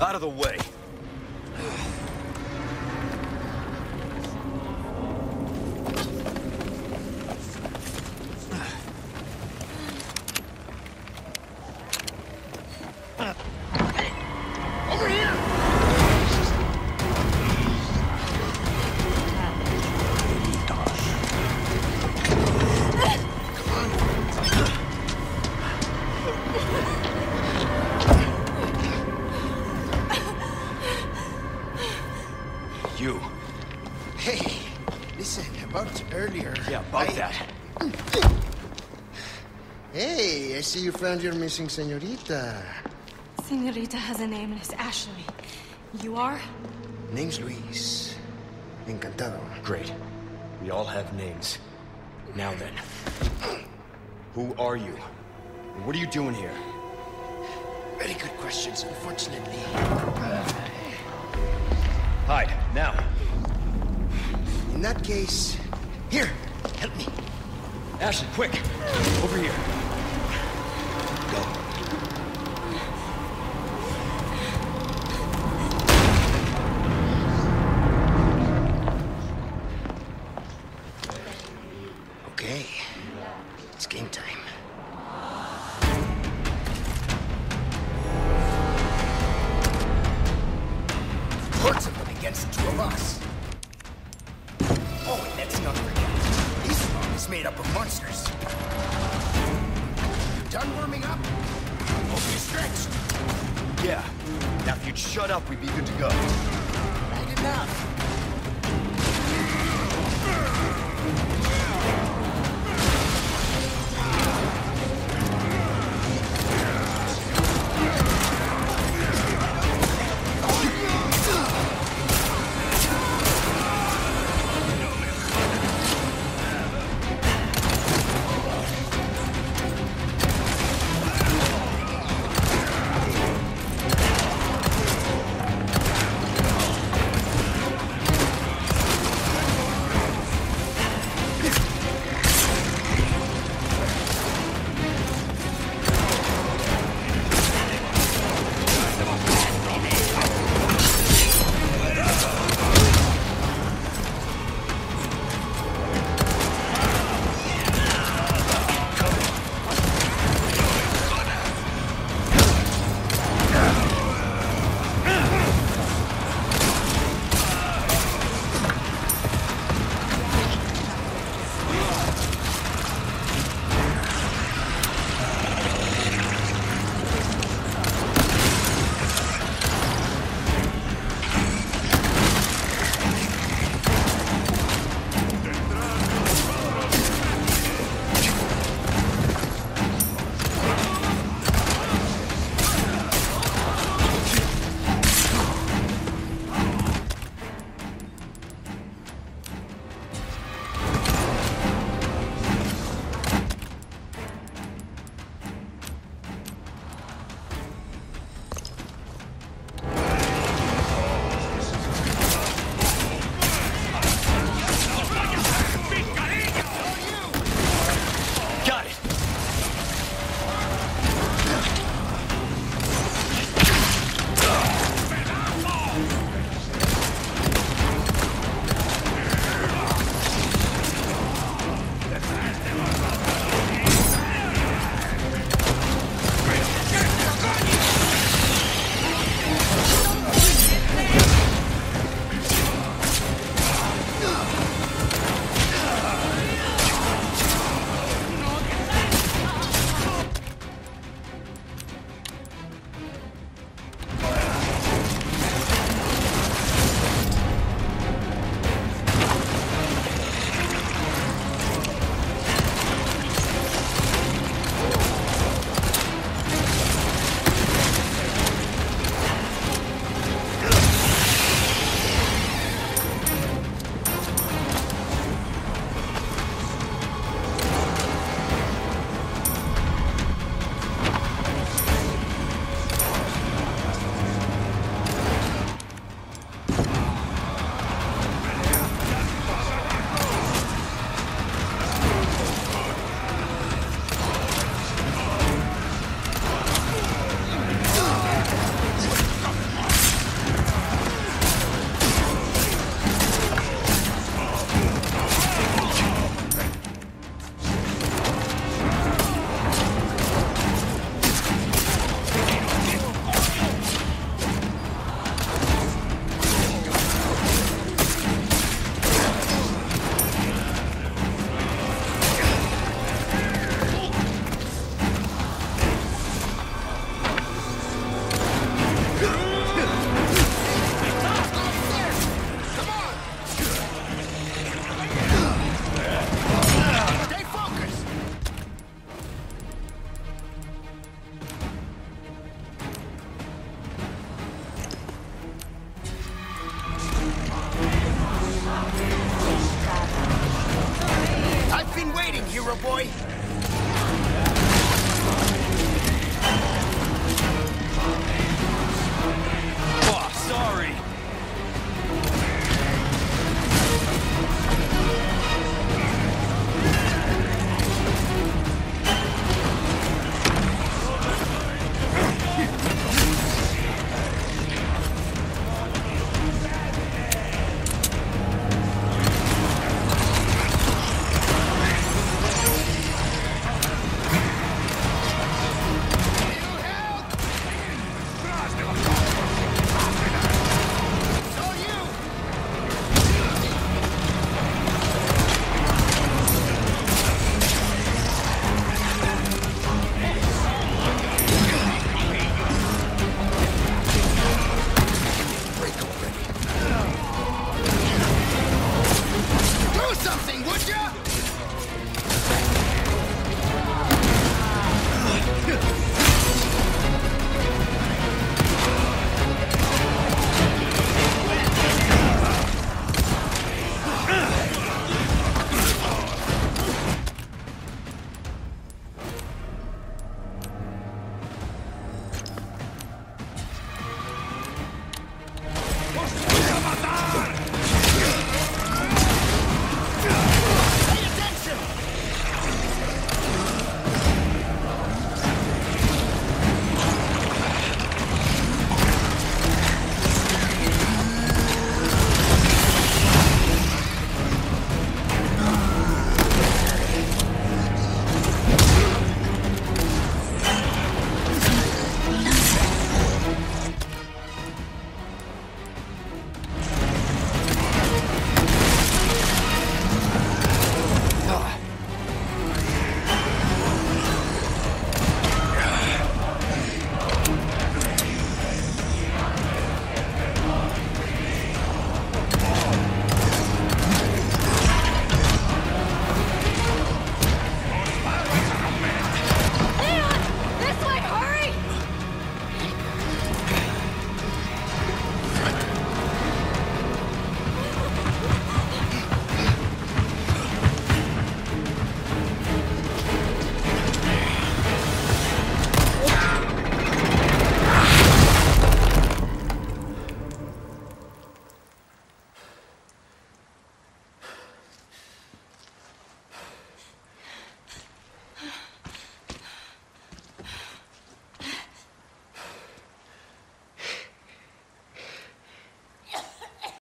Out of the way. Over here! You. Hey, listen, about earlier... Yeah, about that. Hey, I see you found your missing señorita. Señorita has a name and it's Ashley. You are? Name's Luis. Encantado. Great. We all have names. Now then. Who are you? And what are you doing here? Very good questions, unfortunately. Hide, now. In that case... Here, help me. Ashley, quick! Over here. Go. Okay. It's game time. Hordes of them against the two of us. Oh, and let's not forget, this one is made up of monsters. Done warming up? Hope you stretched. Yeah. Now if you'd shut up, we'd be good to go. Right enough. little boy?